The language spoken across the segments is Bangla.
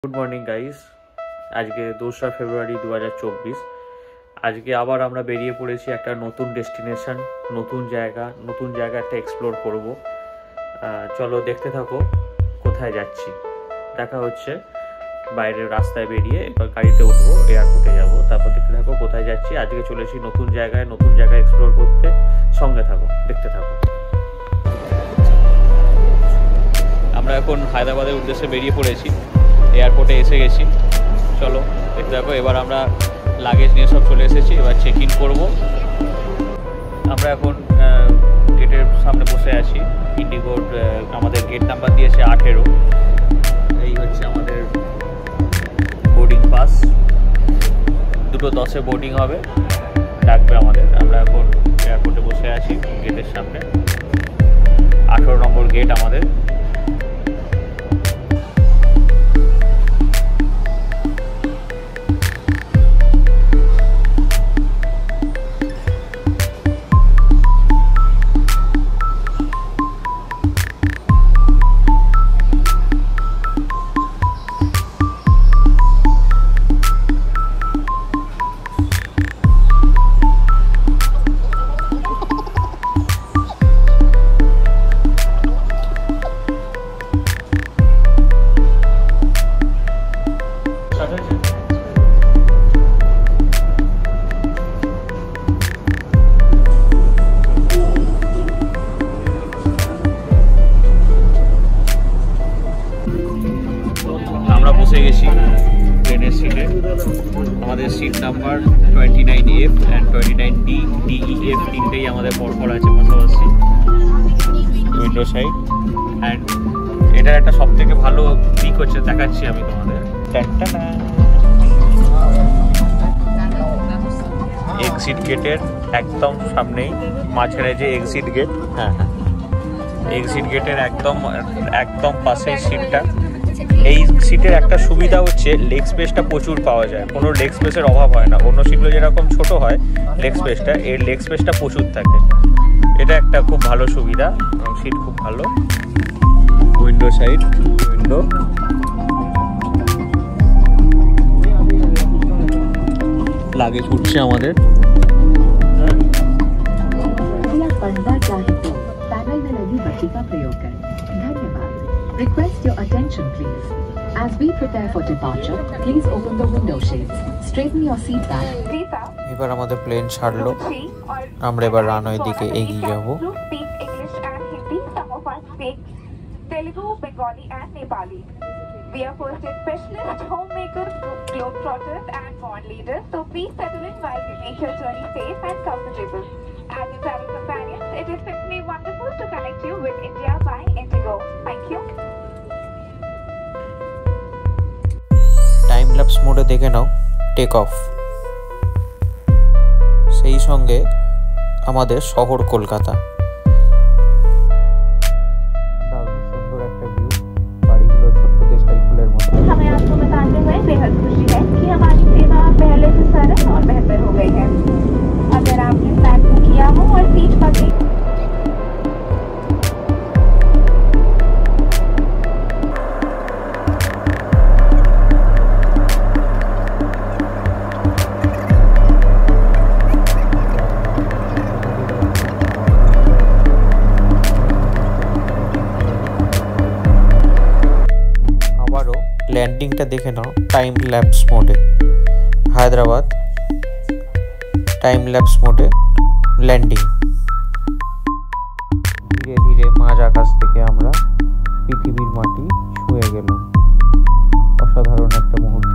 Good morning guys. आज के 2 फेब्रुआरी 2024 आज के आबार आमरा बेरिये पड़ेछि एक नतून डेस्टिनेशन नतून जायगा एक एक्सप्लोर करब। चलो देखते थाको कोथाय जाচ্ছি। देखा होच्छे बाइरेर रास्ताय बेरिये एबार गाड़ीते उठबो, एयारपोर्टे जाबो, तारपर देखते थाको कोथाय जाচ্ছি। आज के चलेछि नतून जायगा एक्सप्लोर करते, संगे थाको, देखते थाको। আমরা এখন হায়দ্রাবাদের উদ্দেশ্যে বেরিয়ে পড়েছি, এয়ারপোর্টে এসে গেছি। চলো দেখতে থাকো। এবার আমরা লাগেজ নিয়ে সব চলে এসেছি, এবার চেক ইন করবো। আমরা এখন গেটের সামনে বসে আছি। ইন্ডিগোর আমাদের গেট নাম্বার দিয়েছে 18। এই হচ্ছে আমাদের বোর্ডিং পাস। 2:10-এ বোর্ডিং হবে, ডাকবে আমাদের। আমরা এখন এয়ারপোর্টে বসে আছি গেটের সামনে। 18 নম্বর গেট আমাদের। আমরা বসে গেছি ট্রেনের সিটে। আমাদের seat number 29F and 29D, DEF তিনটেই আমাদের পরপর আছে পাশাপাশি, উইন্ডো সাইড। অ্যান্ড এটার একটা সব থেকে ভালো দিক হচ্ছে, দেখাচ্ছি আমি তোমাদের। এক্সিট গেটের একদম সামনেই মাঝখানে যে এক্সিট গেট, হ্যাঁ এক্সিট গেটের একদম পাশেই সিটটা। এই সিটের একটা সুবিধা হচ্ছে লেগ স্পেসটা প্রচুর পাওয়া যায়, কোনো লেগ স্পেসের অভাব হয় না। অন্য সিটগুলো যেরকম ছোট হয় লেগ স্পেসটা, এর লেগ স্পেসটা প্রচুর থাকে। এটা একটা খুব ভালো সুবিধা। সিট খুব ভালো। Window side, window. লাগেজ উঠছে আমাদের। Request your attention please. As we prepare for departure, please open the window shades. Straighten your seat back. এবার আমাদের প্লেন ছাড়লো, আমরা এবার রানওয়ের দিকে এগিয়ে যাব। Telugu, Bengali and Nepali. We are first aid specialists, homemakers, globetrotters and bond leaders. So please settle in while we make your journey safe and comfortable. As your travel companions, it is simply wonderful to connect you with India by Indigo. Thank you. Time lapse মোডে দেখে নাও টেক অফ। সেই সঙ্গে আমাদের শহর কলকাতা। দারুণ সুন্দর একটা ভিউ, বাড়িগুলো ছোট্ট দেশলাই ফুলের মতো। हमें आपको बताते हुए बेहद खुशी है कि हमारी सेवा पहले से सरल और बेहतर हो गई है। अगर आपने फ्लैट बुक किया हो और सीट पर ল্যান্ডিংটা দেখে নাও টাইম ল্যাপস মোডে। হায়দ্রাবাদ টাইম ল্যাপস মোডে ল্যান্ডিং। ধীরে ধীরে মাঝ আকাশ থেকে আমরা পৃথিবীর মাটি ছুঁয়ে গেলাম। অসাধারণ একটা মুহূর্ত।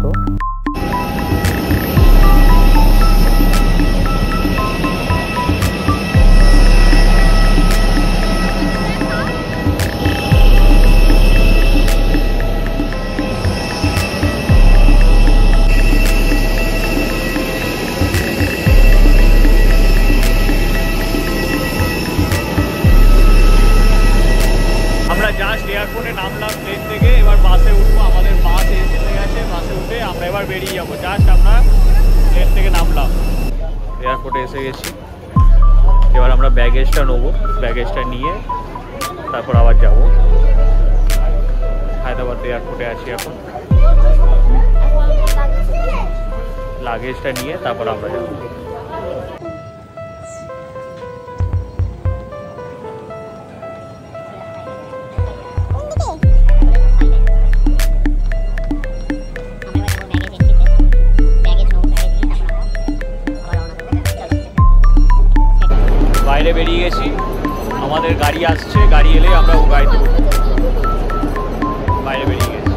জাস্ট এয়ারপোর্টে নামলাম প্লেন থেকে, এবার বাসে উঠবো। আমাদের বাস এসে গেছে, বাসে উঠে আমরা এবার বেরিয়ে যাবো। জাস্ট আমরা প্লেন থেকে নামলাম, এয়ারপোর্টে এসে গেছি। এবার আমরা ব্যাগেজটা নেবো, ব্যাগেজটা নিয়ে তারপর আবার যাব। হায়দ্রাবাদ এয়ারপোর্টে আছি এখন। লাগেজটা নিয়ে তারপর আমরা যাব। বাইরে বেরিয়ে গেছি, আমাদের গাড়ি আসছে, গাড়ি এলে আমরা ও গাড়িতে উঠবো। বাইরে বেরিয়ে গেছি।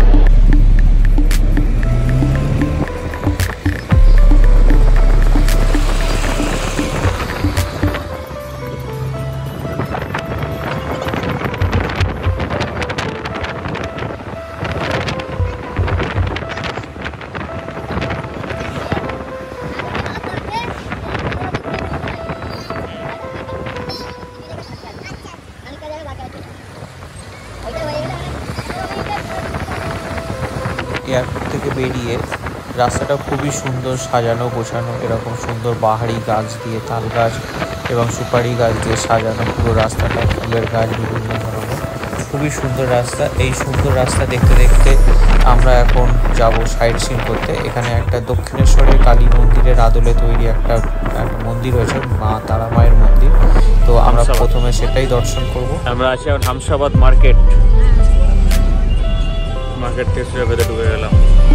এয়ারপোর্ট থেকে বেরিয়ে রাস্তাটা খুবই সুন্দর সাজানো গোছানো, এরকম সুন্দর বাহারি গাছ দিয়ে, তাল গাছ এবং সুপারি গাছ দিয়ে সাজানো পুরো রাস্তাটা, ফুলের গাছ বিভিন্ন ধরনের, খুবই সুন্দর রাস্তা। এই সুন্দর রাস্তা দেখতে দেখতে আমরা এখন যাব সাইট সিন করতে। এখানে একটা দক্ষিণেশ্বরের কালী মন্দিরের আদলে তৈরি একটা মন্দির রয়েছে, মা তারা মায়ের মন্দির। তো আমরা প্রথমে সেটাই দর্শন করব। আমরা আছি এখন হামসাবাদ মার্কেট থেকে ভেতরে ঢুকে গেলাম।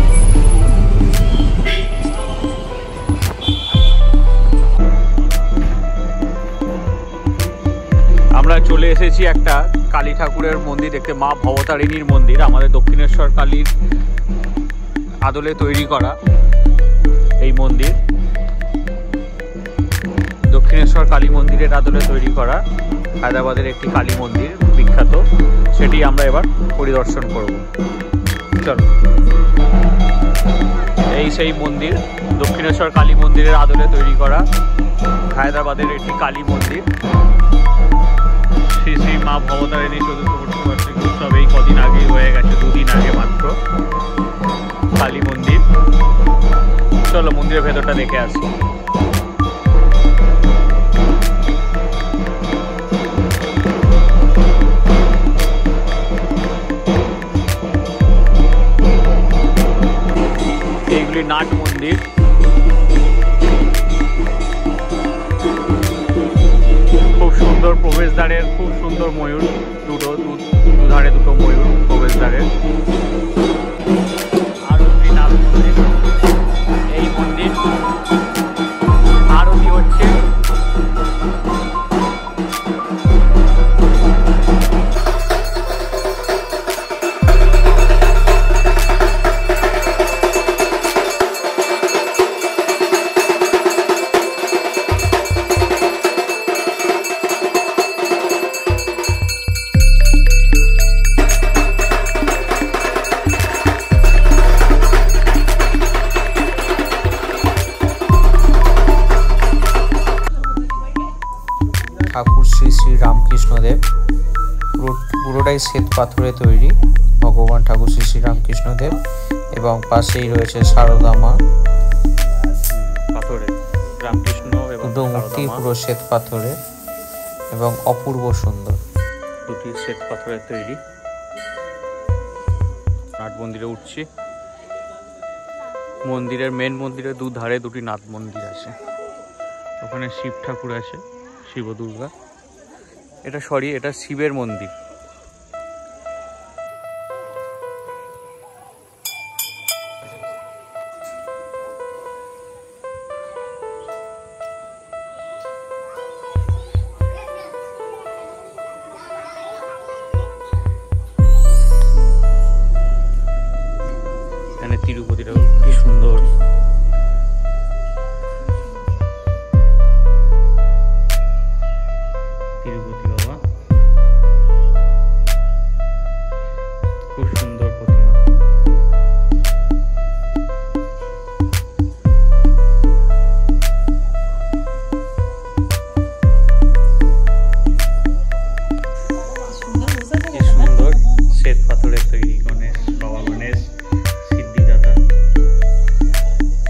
আমরা চলে এসেছি একটা কালী ঠাকুরের মন্দির দেখতে, মা ভবতারিণীর মন্দির, আমাদের দক্ষিণেশ্বর কালীর আদলে তৈরি করা এই মন্দির। দক্ষিণেশ্বর কালী মন্দিরের আদলে তৈরি করা হায়দ্রাবাদের একটি কালী মন্দির বিখ্যাত, সেটি আমরা এবার পরিদর্শন করব। চলো, এই সেই মন্দির, দক্ষিণেশ্বর কালী মন্দিরের আদলে তৈরি করা হায়দ্রাবাদের একটি কালী মন্দির। শ্রী শ্রী মা ভবতারিণী চতুর্থ বার্ষিক উৎসব এই কদিন আগেই হয়ে গেছে, দুদিন আগে মাত্র কালী মন্দির। চলো মন্দিরের ভেতরটা দেখে আসি। এইগুলি নাট মন্দির, খুব সুন্দর প্রবেশদ্বারের, খুব সুন্দর ময়ূর, দুধারে দুটো ময়ূর প্রবেশদ্বারের। আরতি নাট মন্দির, এই মন্দির আরতি হচ্ছে। ঠাকুর শ্রী শ্রী রামকৃষ্ণদেব, পুরোটাই শ্বেত পাথরে তৈরি ভগবান ঠাকুর শ্রী শ্রী রামকৃষ্ণদেব, এবং পাশেই রয়েছে সারদা মা। পাথরে রামকৃষ্ণ এবং দুটো মূর্তি পুরো শ্বেত পাথরে এবং অপূর্ব সুন্দর, দুটি শ্বেত পাথরের তৈরি। নাট মন্দিরে উঠছি। মন্দিরের মেন মন্দিরের দুধারে দুটি নাট মন্দির আছে, ওখানে শিব ঠাকুর আছে, শিব দুর্গা। এটা শিবের মন্দির। এখানে তিরুপতিটাও কি সুন্দর। তিরুপতি বাবা খুব সুন্দর প্রতিমা। কি সুন্দর শ্বেত পাথরের তৈরি গণেশ বাবা, গণেশ সিদ্ধিদাতা।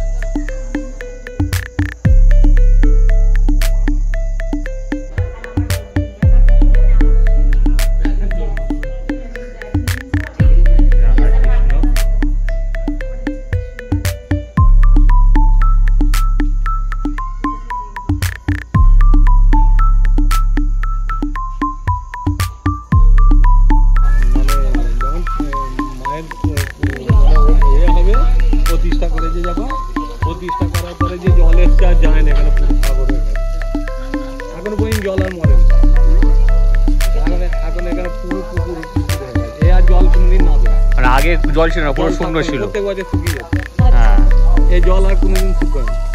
এ হবে প্রতিষ্ঠা করেছে যখন, প্রতিষ্ঠা করার পরে যে জল এসছে আর যায় না, এখানে পুরো সাগর হয়ে গেছে। এখনো পর্যন্ত জল আর মরে না, এখন এখানে পুরো পুকুর হয়ে গেছে। এ আর জল কোনোদিন না দেয়, মানে আগে জল ছিল না, পুরো শূন্য ছিল। প্রত্যেক বছর শুকিয়ে যাচ্ছে, হ্যাঁ এই জল আর কোনোদিন শুকায় না।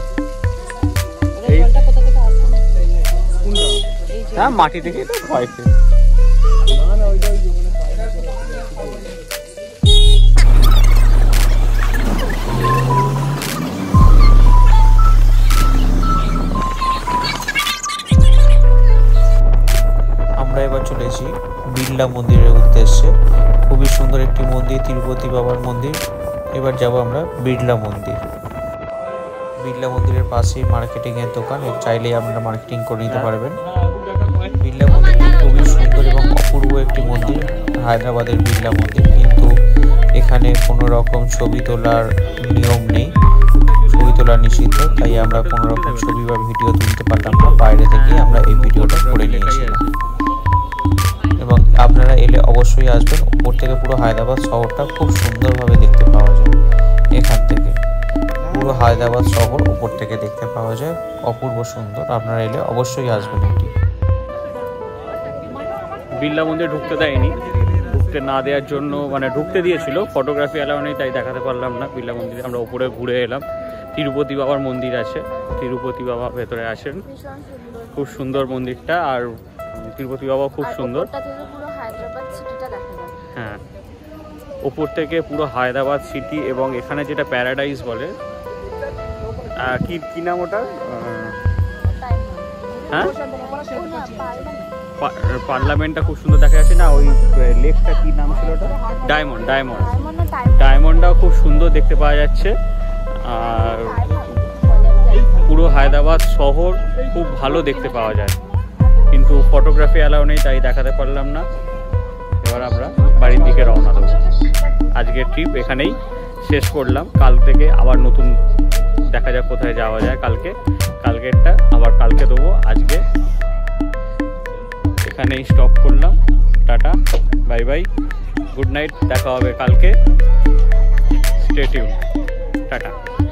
কোনটা? হ্যাঁ মাটি থেকে তো হয়। না না, ওইটা ওই ওখানে পায়রা করে আমরা এবার চলে এসেছি বিড়লা মন্দিরের উদ্দেশ্যে। খুবই সুন্দর একটি মন্দির, তিরুপতি বাবার মন্দির। এবার যাব আমরা বিড়লা মন্দির। বিড়লা মন্দিরের পাশেই মার্কেটিংয়ের দোকান, চাইলেই আপনারা মার্কেটিং করে নিতে পারবেন। বিড়লা মন্দিরটি খুবই সুন্দর এবং অপূর্ব একটি মন্দির, হায়দ্রাবাদের বিড়লা মন্দির। কিন্তু এখানে কোনো রকম ছবি তোলার নিয়ম নেই, ছবি তোলা নিষিদ্ধ, তাই আমরা কোনো রকম ছবি বা ভিডিও তুলতে পারলাম না। বাইরে থেকে আমরা এই ভিডিওটা করে নিয়েছিলাম। এবং আপনারা এলে অবশ্যই আসবেন। উপর থেকে পুরো হায়দ্রাবাদ শহরটা খুব সুন্দরভাবে দেখতে পাওয়া যায়। এখান থেকে পুরো হায়দ্রাবাদ শহর উপর থেকে দেখতে পাওয়া যায়, অপূর্ব সুন্দর। আপনারা এলে অবশ্যই আসবেন। এটি বিড়লা মন্দিরে ঢুকতে দেয়নি, ঢুকতে না দেওয়ার জন্য, মানে ঢুকতে দিয়েছিল, ফটোগ্রাফি অ্যালাউ নেই, তাই দেখাতে পারলাম না বিড়লা মন্দিরে। আমরা উপরে ঘুরে এলাম। তিরুপতি বাবার মন্দির আছে, তিরুপতি বাবা ভেতরে আসেন, খুব সুন্দর মন্দিরটা। আর তিরুপতি বাবা খুব সুন্দর। হ্যাঁ, ওপর থেকে পুরো হায়দ্রাবাদ সিটি, এবং এখানে যেটা প্যারাডাইস বলে, কি নাম ওটা, হ্যাঁ পার্লামেন্টটা খুব সুন্দর দেখা যাচ্ছে না, ওই লেকটা কি নাম ছিল ওটা, ডায়মন্ডটাও খুব সুন্দর দেখতে পাওয়া যাচ্ছে। আর পুরো হায়দ্রাবাদ শহর খুব ভালো দেখতে পাওয়া যায়, কিন্তু ফটোগ্রাফি অ্যালাউ নেই, তাই দেখাতে পারলাম না। এবার আমরা বাড়ির দিকে রওনা দেবো। আজকের ট্রিপ এখানেই শেষ করলাম। কাল থেকে আবার নতুন দেখা যাক কোথায় যাওয়া যায়। কালকেরটা আবার কালকে দেবো। আজকে এখানেই স্টপ করলাম। টাটা, বাই বাই, গুড নাইট, দেখা হবে কালকে। Stay tune, tata.